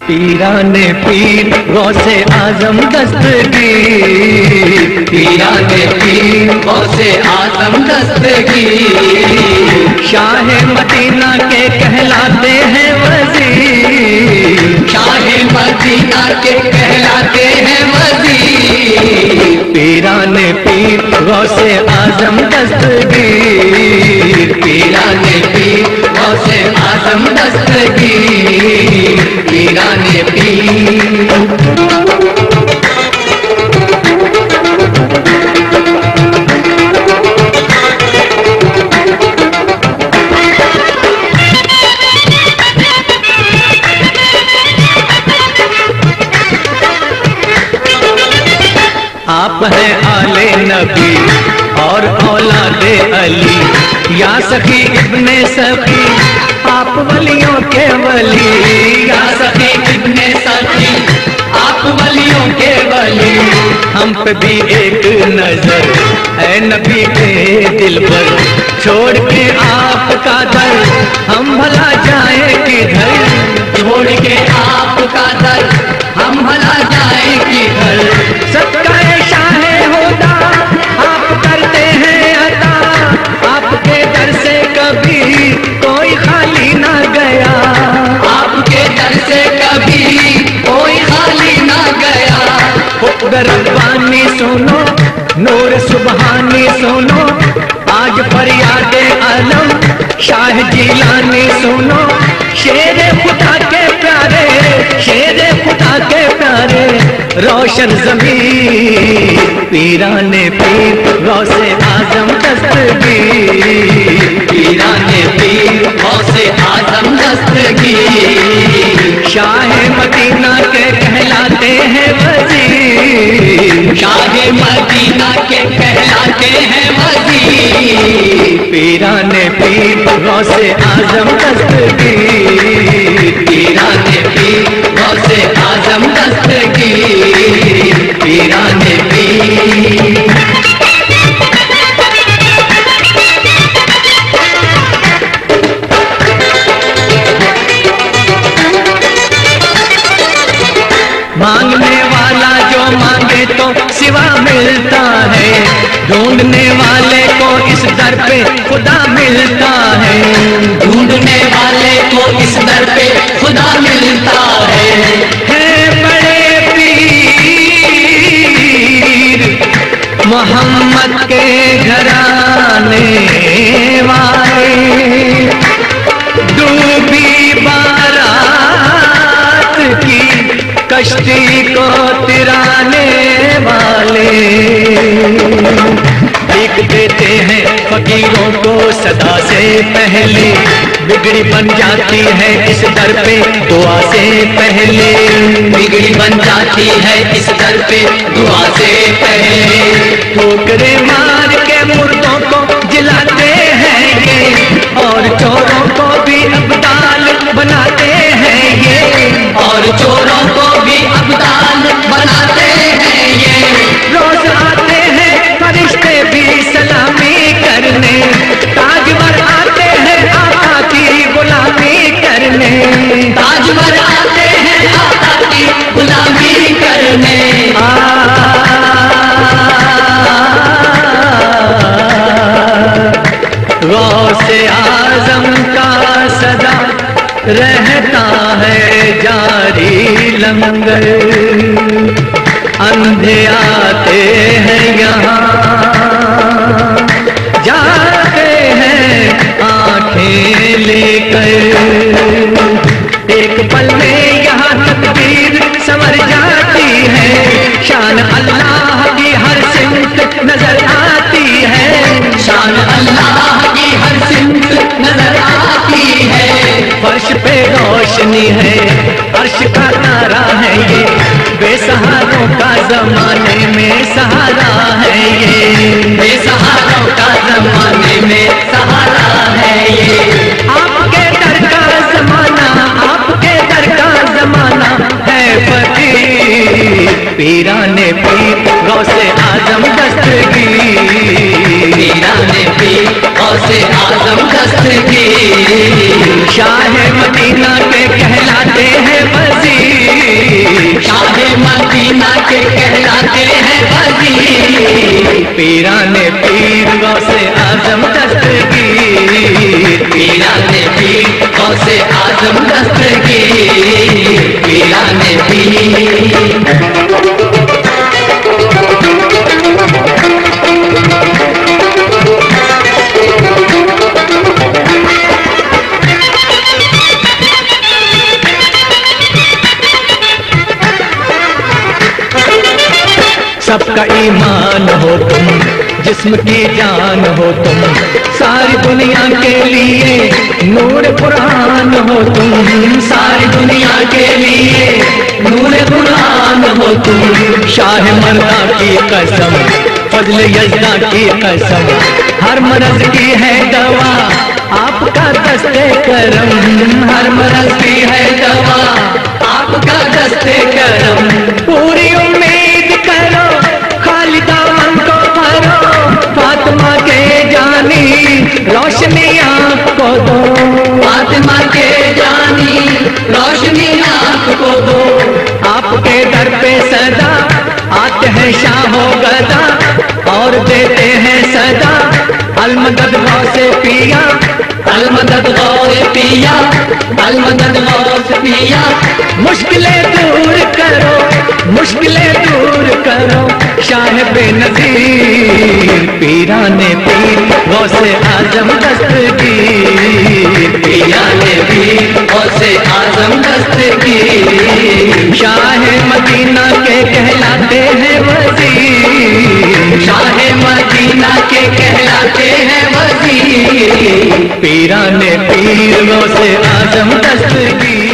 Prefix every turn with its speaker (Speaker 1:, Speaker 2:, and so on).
Speaker 1: पीराने पीर गौसे आजम दस्तगीर, पीराने पीर गौसे आजम दस्तगीर, Shah Medina के कहलाते हैं वजीर, शाह मदीना के कहलाते हैं वजीर, पीराने पीर गौसे आजम दस्तगीर, पीराने पीर गौसे आजम दस्तगीर, पीराने पीर। आप हैं आले नबी और औलादे अली, या सखी इब्ने सखी आप वलियों के वली, या सखी इब्ने सखी आप वलियों के वली, हम पे भी एक नजर है नबी के दिल पर, छोड़ के आपका दर हम भला जाए किधर, छोड़ के आपका दर हम भला जाए किधर, सबका शाह होदा आप करते हैं अता, आपके दर से कभी कोई खाली ना गया, आपके दर से कभी कोई खाली ना गया, हुक्म रब्बानी सुनो नूर सुबहानी सुनो, आज फरियादे आलम शाह जिलानी सुनो, शेरे खुदा के प्यारे, शेरे खुदा के प्यारे रोशन ज़मीर, पीराने पीर गौसे आजम दस्तगीर, पीराने पीर गौसे आजम दस्तगीर, शाह मदीना के कहलाते हैं वजीर, शाह मदीना के कहलाते हैं वजीर, पीराने पीर गौसे आजम दस्तगीर, पीराने पीर गौसे आजम दस्तगीर, पीराने पीर। मांगने वाला जो मांगे तो सिवा मिलता है, ढूंढने वाले को इस दर पे खुदा मिलता है, ढूंढने वाले को इस दर पे खुदा मिलता है बड़े पीर मोहम्मद के घराने वाले, डूबी बारात की कश्ती को तिराने वाले, लिख देते हैं फकीरों को सदा से पहले, बिगड़ी बन जाती है इस दर पे दुआ से पहले, बिगड़ी बन जाती है इस दर पे दुआ से पहले, ठोकरे मार के मुर्दों को जिलाते हैं ये, और चोरों को भी अब्दाल बनाते हैं ये, और चोरों को भी अब्दाल बनाते हैं ये, रोज आते हैं फरिश्ते भी सलामी करने, ताजवर आते हैं आका की गुलामी करने, ताजवर आते हैं आका की गुलामी करने, गौसे आजम का सदा रहता है जारी लंगर, अंधे आते हैं यहाँ जाते हैं आंखें लेकर, एक पल में यहाँ तकदीर संवर जाती है, शान अल्लाह की हर सिमत नजर आती है, शान अल्लाह की हर सिमत नजर आती है, फर्श पे रोशनी है अर्श का तारा है ये, बेसहारों का जमाने में सहारा है ये, बेसहारों का जमाने में सहारा है ये, आपके दर का जमाना, आपके दर का जमाना है फकीर, पीराने पीर गौसे आजम दस्तगीर, पीराने पीर गौसे आजम दस्तगीर, शाह मदीना के कहलाते हैं वजीर, आजम दस्तगीर पीराने पीर। सबका ईमान हो तुम, जिस्म की जान हो तुम, सारी दुनिया के लिए नूर कुरान हो तुम, सारी दुनिया के लिए नूर कुरान हो तुम। शाह मर्दा की कसम, फजल यज़्दा की कसम, हर मरज़ की है दवा आपका दस्ते करम, हर मरज़ की है दवा आपका दस्ते करम। पूरी उम्मीद करो, खाली दामन को भरो, फातिमा के जानी रोशनी आँख को दो, फातिमा के जानी रोशनी आँख को दो। आपके दर पे सदा आते हैं शाहो गदा और देते हैं सदा अलमदद गौसे पिया, अलमदद गौसे पिया, अलमदद गौसे पिया। मुश्किलें दूर करो, मुश्किलें दूर करो, शाह बेनज़ीर पीराने पीर गौसे आजम दस्तगीर, पीराने पीर गौसे आजम दस्तगीर। शाह मदीना के कहलाते हैं वज़ीर, शाह मदीना के कहलाते हैं वज़ीर, पीराने पीर गौसे आजम दस्तगीर।